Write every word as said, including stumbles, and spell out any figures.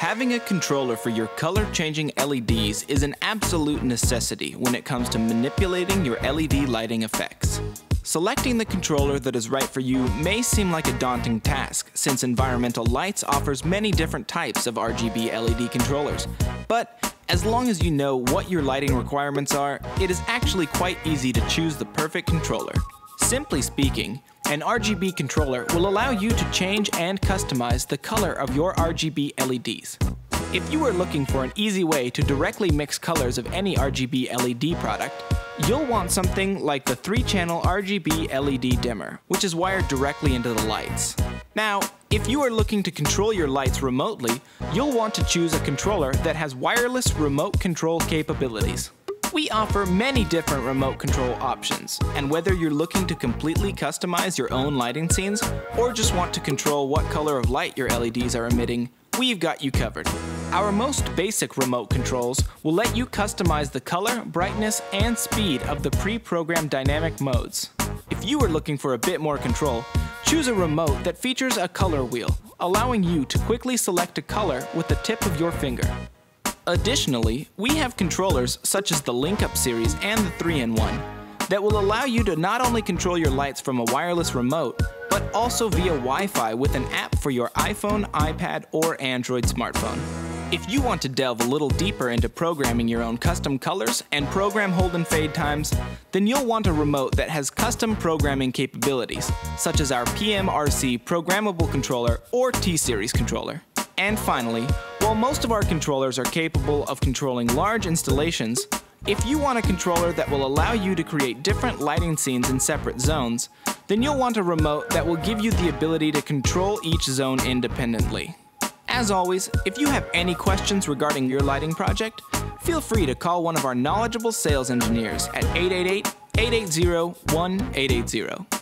Having a controller for your color-changing L E Ds is an absolute necessity when it comes to manipulating your L E D lighting effects. Selecting the controller that is right for you may seem like a daunting task, since Environmental Lights offers many different types of R G B L E D controllers. But as long as you know what your lighting requirements are, it is actually quite easy to choose the perfect controller. Simply speaking, an R G B controller will allow you to change and customize the color of your R G B L E Ds. If you are looking for an easy way to directly mix colors of any R G B L E D product, you'll want something like the three channel R G B L E D dimmer, which is wired directly into the lights. Now, if you are looking to control your lights remotely, you'll want to choose a controller that has wireless remote control capabilities. We offer many different remote control options, and whether you're looking to completely customize your own lighting scenes or just want to control what color of light your L E Ds are emitting, we've got you covered. Our most basic remote controls will let you customize the color, brightness, and speed of the pre-programmed dynamic modes. If you are looking for a bit more control, choose a remote that features a color wheel, allowing you to quickly select a color with the tip of your finger. Additionally, we have controllers such as the Link-Up series and the three in one that will allow you to not only control your lights from a wireless remote, but also via Wi-Fi with an app for your iPhone, iPad, or Android smartphone. If you want to delve a little deeper into programming your own custom colors and program hold and fade times, then you'll want a remote that has custom programming capabilities, such as our P M R C programmable controller or T-Series controller. And finally, while most of our controllers are capable of controlling large installations, if you want a controller that will allow you to create different lighting scenes in separate zones, then you'll want a remote that will give you the ability to control each zone independently. As always, if you have any questions regarding your lighting project, feel free to call one of our knowledgeable sales engineers at eight eight eight, eight eight zero, one eight eight zero.